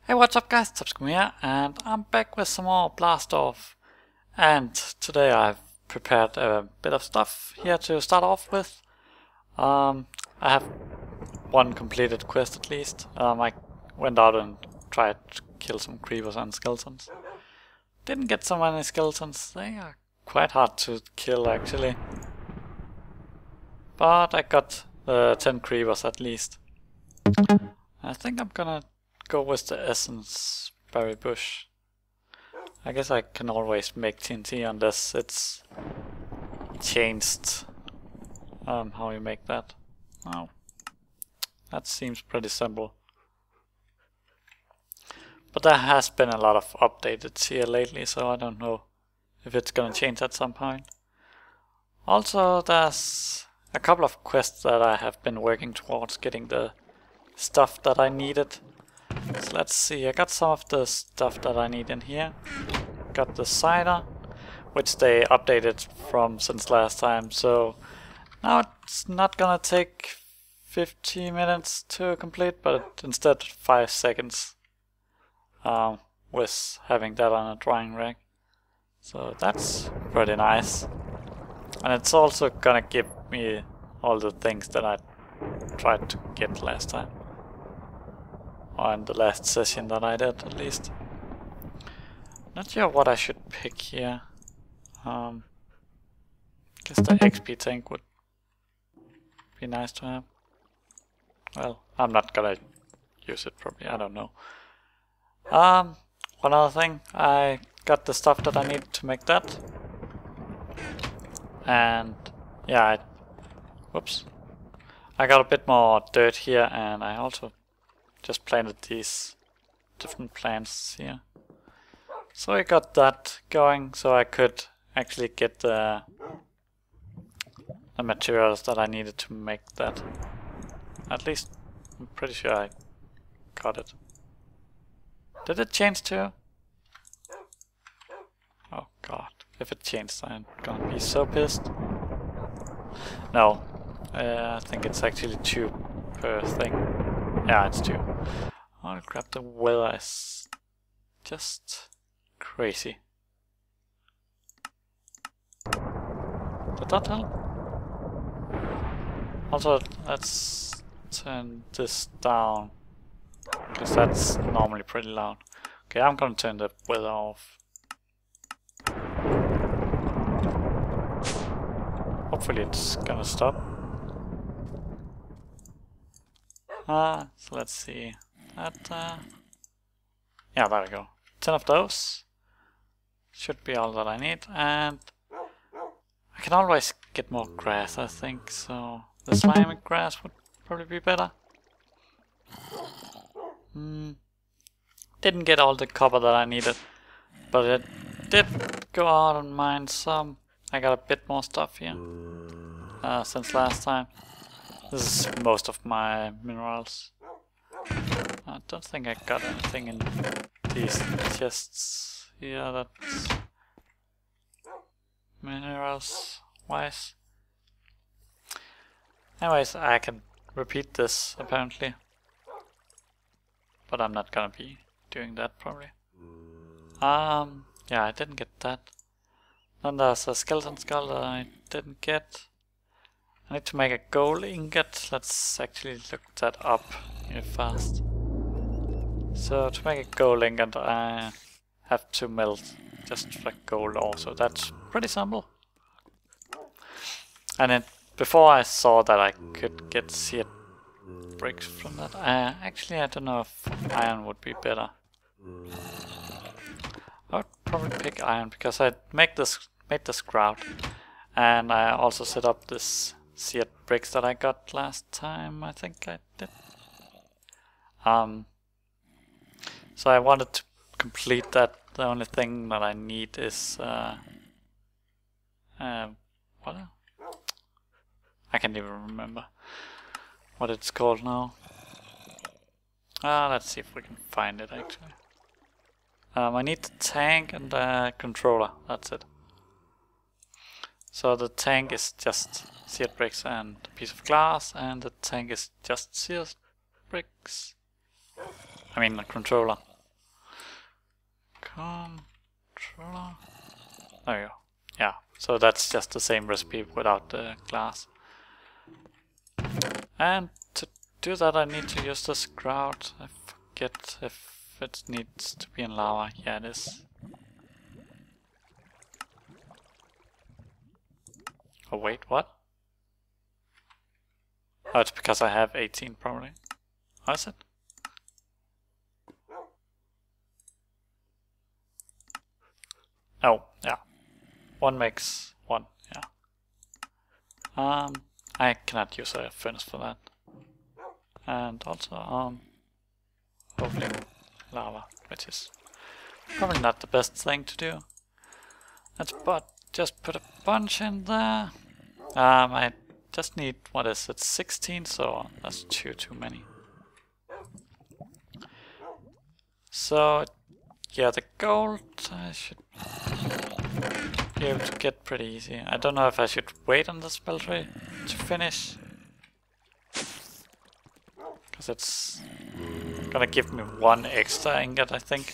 Hey, what's up guys, Topscum here, and I'm back with some more Blast Off. And today I've prepared a bit of stuff here to start off with. I have one completed quest at least. I went out and tried to kill some creepers and skeletons. Didn't get so many skeletons, they are quite hard to kill actually. But I got 10 creepers at least. I think I'm gonna go with the essence berry bush. I guess I can always make TNT unless it's changed how you make that. Oh, that seems pretty simple. But there has been a lot of updates here lately, so I don't know if it's gonna change at some point. Also, there's a couple of quests that I have been working towards getting the stuff that I needed. So let's see, I got some of the stuff that I need in here. Got the cider, which they updated from since last time, so now it's not gonna take 50 minutes to complete, but instead 5 seconds with having that on a drying rack. So that's pretty nice. And it's also gonna give me all the things that I tried to get last time. On the last session that I did, at least. Not sure what I should pick here. Guess the XP tank would be nice to have. Well, I'm not gonna use it probably, I don't know. One other thing, I got the stuff that I need to make that. And yeah, whoops. I got a bit more dirt here, and I also just planted these different plants here. So I got that going, so I could actually get the materials that I needed to make that. At least, I'm pretty sure I got it. Did it change too? Oh god, if it changed I'm gonna be so pissed. No, I think it's actually 2 per thing. Yeah, it's 2. I'll grab the weather, is just crazy. Did that help? Also, let's turn this down, because that's normally pretty loud. Okay, I'm gonna turn the weather off. Hopefully it's gonna stop. So let's see. That, yeah, there we go. 10 of those. Should be all that I need. And I can always get more grass, I think. So the slimy grass would probably be better. Didn't get all the copper that I needed. But it did go out and mine some. I got a bit more stuff here. Since last time. This is most of my minerals. I don't think I got anything in these chests here that's minerals wise. Anyways, I can repeat this apparently. But I'm not gonna be doing that probably. Yeah, I didn't get that. Then there's a skeleton skull that I didn't get. I need to make a gold ingot. Let's actually look that up here fast. So to make a gold ingot I have to melt just like gold ore, so that's pretty simple. And then before I saw that I could get seared bricks from that. Actually I don't know if iron would be better. I would probably pick iron because I made this grout, and I also set up this seared bricks that I got last time, I think I did. So I wanted to complete that. The only thing that I need is what? I can't even remember what it's called now. Let's see if we can find it actually. I need the tank and the controller, that's it. So the tank is just seared bricks and a piece of glass, and the tank is just seared bricks. I mean the controller. controller. There you go. Yeah, so that's just the same recipe without the glass. And to do that I need to use this grout. I forget if it needs to be in lava. Yeah, it is. Oh wait, what? Oh, it's because I have 18 probably. How is it? Oh, yeah. 1 makes 1, yeah. I cannot use a furnace for that. And also, hopefully lava, which is probably not the best thing to do. Let's just put a bunch in there. I just need, what is it, 16, so that's too many. So, yeah, the gold I should be able to get pretty easy. I don't know if I should wait on the smeltery to finish, because it's gonna give me 1 extra ingot, I think.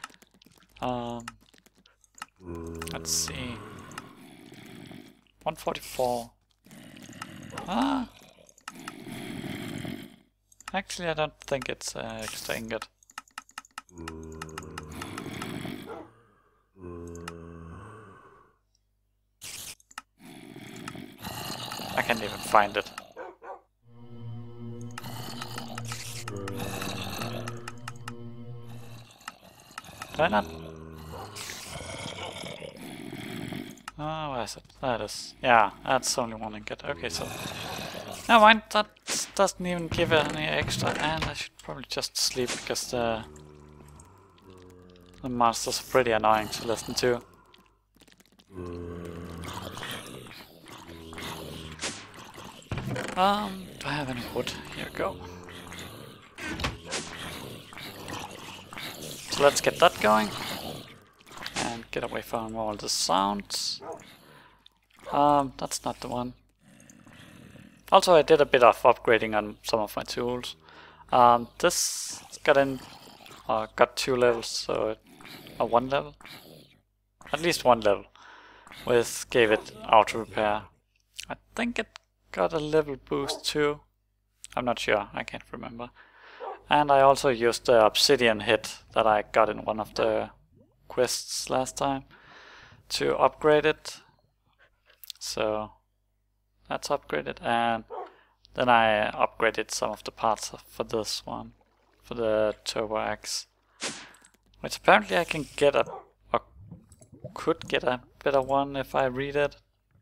Let's see. 144. Actually, I don't think it's extra ingot. I can't even find it. Why not? Oh, where is it? There it is. Yeah, that's only 1 ingot. Okay, so... Never mind, that doesn't even give it any extra, and I should probably just sleep, because the monsters are pretty annoying to listen to. Do I have any wood? Here we go. So let's get that going. And get away from all the sounds. That's not the one. Also, I did a bit of upgrading on some of my tools. This got 2 levels, so or 1 level, at least 1 level, with gave it auto repair. I think it got a level boost too. I'm not sure. I can't remember. And I also used the obsidian hit that I got in one of the quests last time to upgrade it. So that's upgraded, and then I upgraded some of the parts for this one, for the turbo axe, which apparently I can get could get a better one if I read it.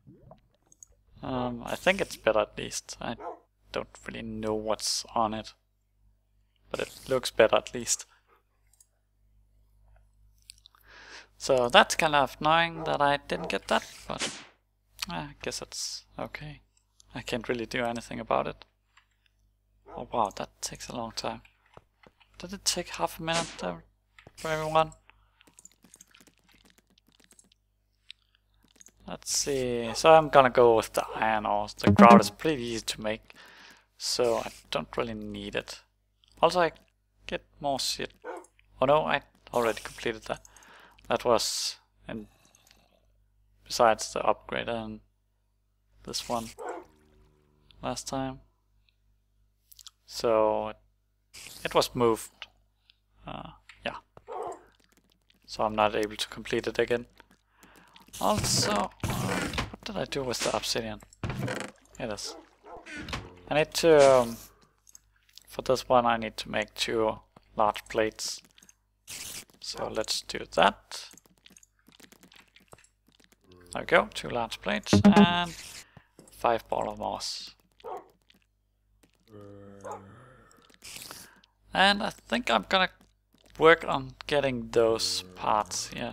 I think it's better at least. I don't really know what's on it, but it looks better at least. So that's kind of annoying that I didn't get that, but I guess it's okay. I can't really do anything about it. Oh wow, that takes a long time. Did it take half a minute there for everyone? Let's see. So I'm gonna go with the iron ore. The grout is pretty easy to make, so I don't really need it. Also, I get more shit. Oh no, I already completed that. That was in besides the upgrade and this one last time. So it was moved. Yeah. So I'm not able to complete it again. Also, what did I do with the obsidian? Here it is. I need to, for this one I need to make 2 large plates. So let's do that. There we go, 2 large plates and 5 ball of moss. And I think I'm gonna work on getting those parts here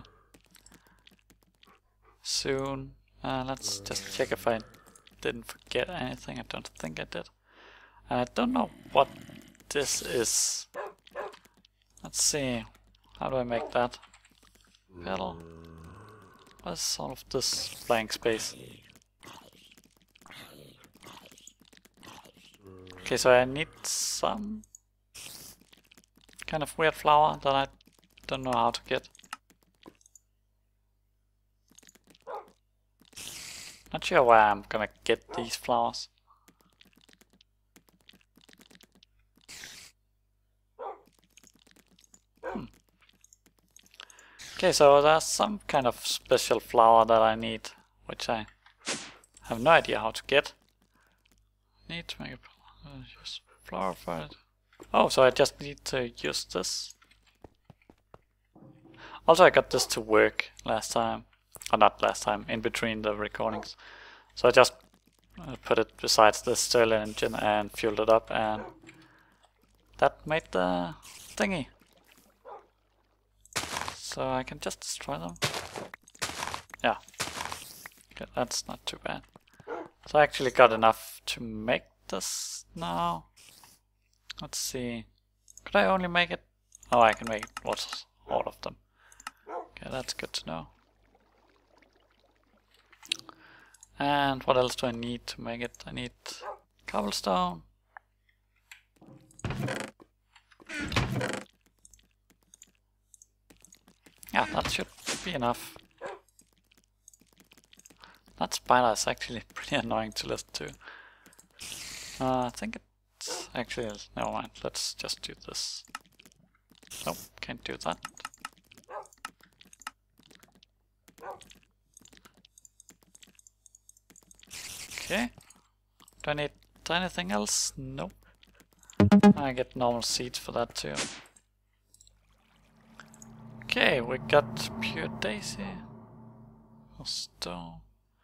soon. Let's just check if I didn't forget anything. I don't think I did. I don't know what this is. Let's see. How do I make that? Pedal. What is all of this blank space? Okay, so I need some kind of weird flower that I don't know how to get. Not sure where I'm gonna get these flowers. Okay, so there's some kind of special flower that I need, which I have no idea how to get. Need to make a use flower for it. Oh, so I just need to use this. Also, I got this to work last time. Or not last time, in between the recordings. So I just put it besides the Stirling engine and fueled it up, and that made the thingy. So I can just destroy them. Yeah. Okay, that's not too bad. So I actually got enough to make this now. Let's see. Could I only make it? Oh, I can make all of them. Okay, that's good to know. And what else do I need to make it? I need cobblestone. Yeah, that should be enough. That spider is actually pretty annoying to listen to. I think it's actually... never mind, let's just do this. Nope, can't do that. Okay. Do I need anything else? Nope. I get normal seeds for that too. Okay, we got pure daisy. Or stone.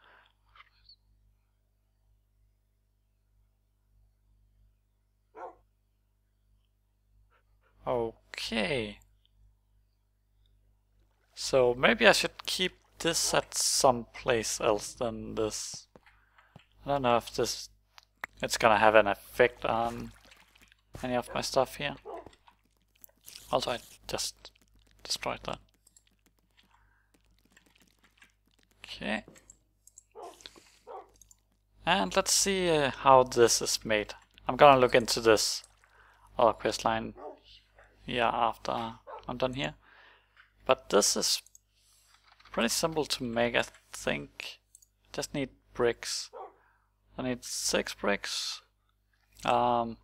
Okay. So maybe I should keep this at some place else than this. I don't know if it's gonna have an effect on any of my stuff here. Also, I just destroyed that. Okay. And let's see how this is made. I'm gonna look into this other quest line here after I'm done here. But this is pretty simple to make, I think. Just need bricks. I need 6 bricks. Mold.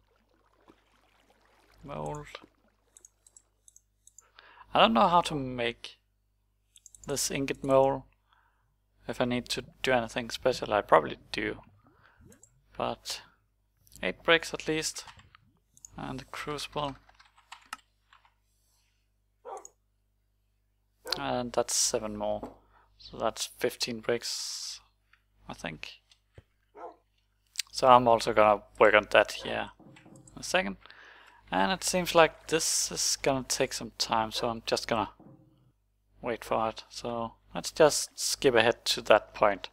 I don't know how to make this ingot mold. If I need to do anything special, I probably do. But 8 bricks at least. And the crucible. And that's 7 more. So that's 15 bricks, I think. So I'm also gonna work on that here in a second. And it seems like this is gonna take some time, so I'm just gonna wait for it. So let's just skip ahead to that point.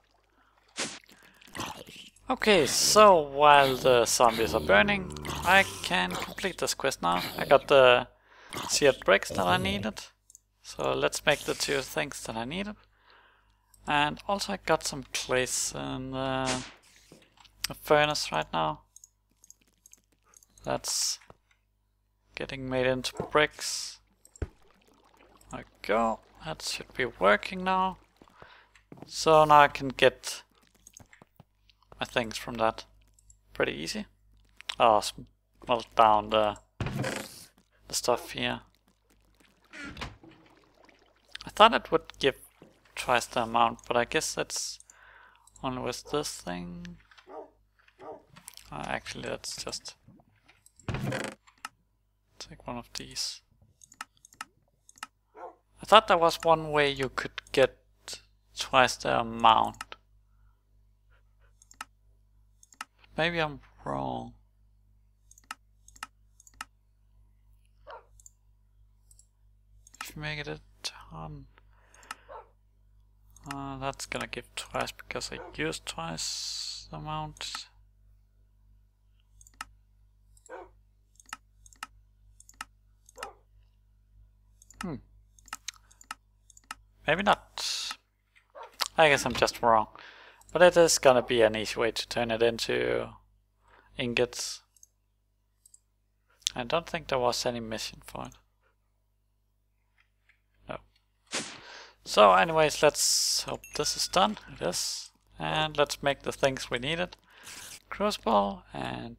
Okay, so while the zombies are burning, I can complete this quest now. I got the seared bricks that I needed. So let's make the 2 things that I needed. And also I got some clays in the furnace right now. That's getting made into bricks. There we go. That should be working now. So now I can get my things from that. Pretty easy. Oh, smelt down the stuff here. I thought it would give twice the amount, but I guess that's only with this thing. Actually, let's just take one of these. I thought there was one way you could get twice the amount. Maybe I'm wrong. If you make it a ton, that's gonna give twice because I used twice the amount. Maybe not. I guess I'm just wrong. But it is gonna be an easy way to turn it into ingots. I don't think there was any mission for it. No. So anyways, let's hope this is done. It is. And let's make the things we needed. Crucible and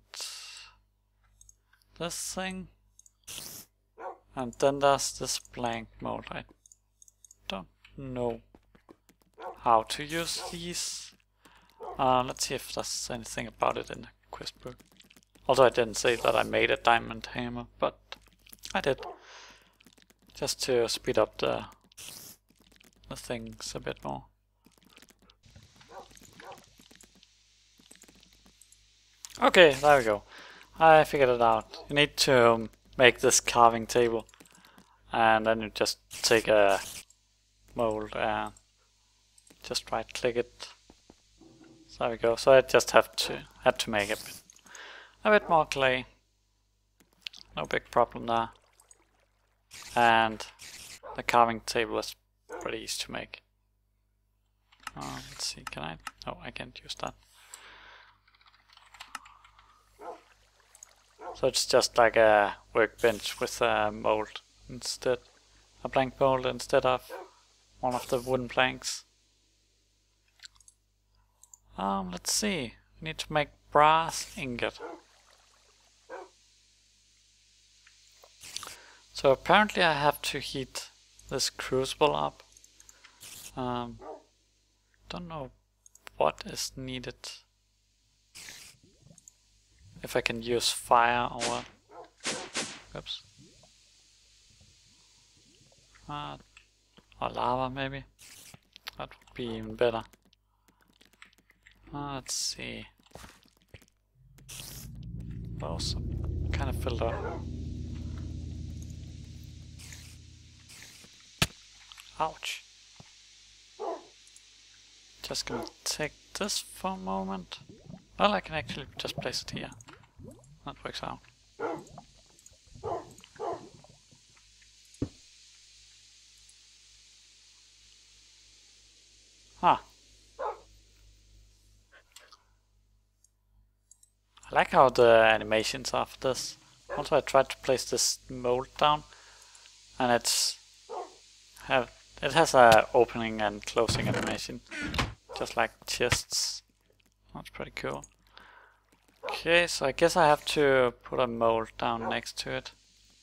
this thing. And then there's this blank mold. I don't know how to use these. Let's see if there's anything about it in the quest book. Also, I didn't say that I made a diamond hammer, but I did. Just to speed up the things a bit more. Okay, there we go. I figured it out. You need to make this carving table. And then you just take a mold and just right click it. So there we go. So I just had to make a bit more clay. No big problem there. And the carving table is pretty easy to make. Let's see, can I? No, I can't use that. So it's just like a workbench with a mold instead, a blank mold instead of one of the wooden planks. Let's see. We need to make brass ingot. So apparently I have to heat this crucible up. Don't know what is needed. If I can use fire or what. Oops. Or lava maybe. That would be even better. Let's see. Oh, some kind of filter. Ouch. Just gonna take this for a moment. Well, I can actually just place it here. That works out. Ah. I like how the animations are for this. Also, I tried to place this mold down, and it has a opening and closing animation, just like chests. That's pretty cool. Okay, so I guess I have to put a mold down next to it.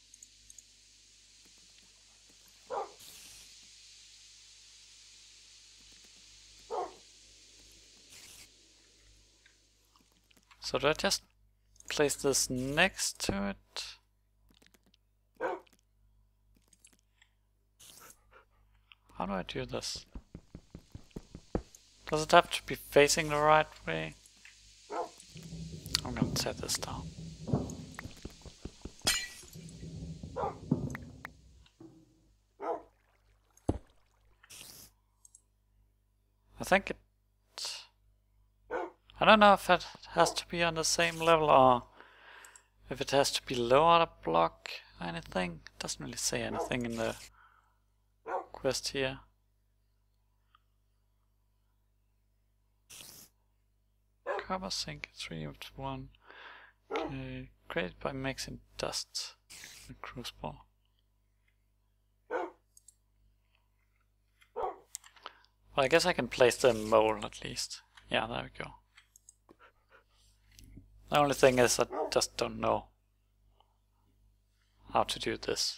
So do I just place this next to it? How do I do this? Does it have to be facing the right way? I'm gonna set this down. I think it... I don't know if it has to be on the same level or if it has to be lower the block or anything. It doesn't really say anything in the quest here. Copper zinc 3 of 1. Okay, created by mixing dust and crucible. Well, I guess I can place the mold at least. Yeah, there we go. The only thing is I just don't know how to do this.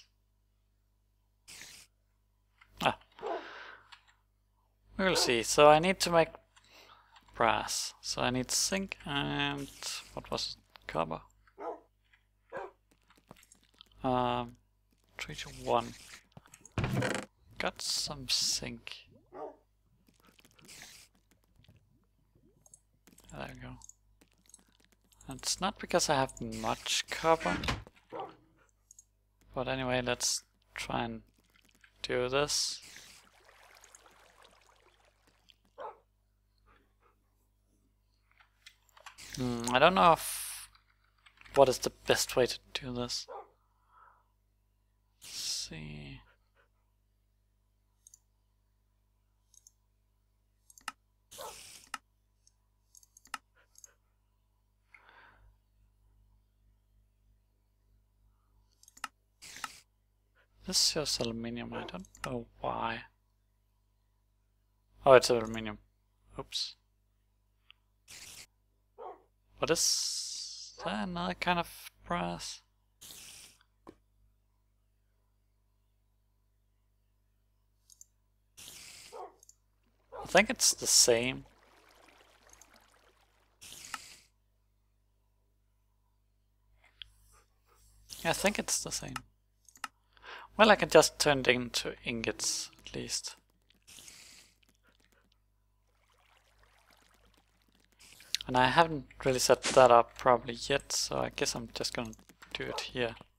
We will see. So I need to make brass. So I need zinc and what was it? Copper. 3 to 1. Got some zinc. There we go. And it's not because I have much copper. But anyway, let's try and do this. I don't know what is the best way to do this. Let's see. This shows aluminium, I don't know why. Oh, it's aluminium. Oops. What is that? Another kind of brass? I think it's the same. Yeah, I think it's the same. Well, I can just turn it into ingots, at least. And I haven't really set that up properly yet, so I guess I'm just gonna do it here.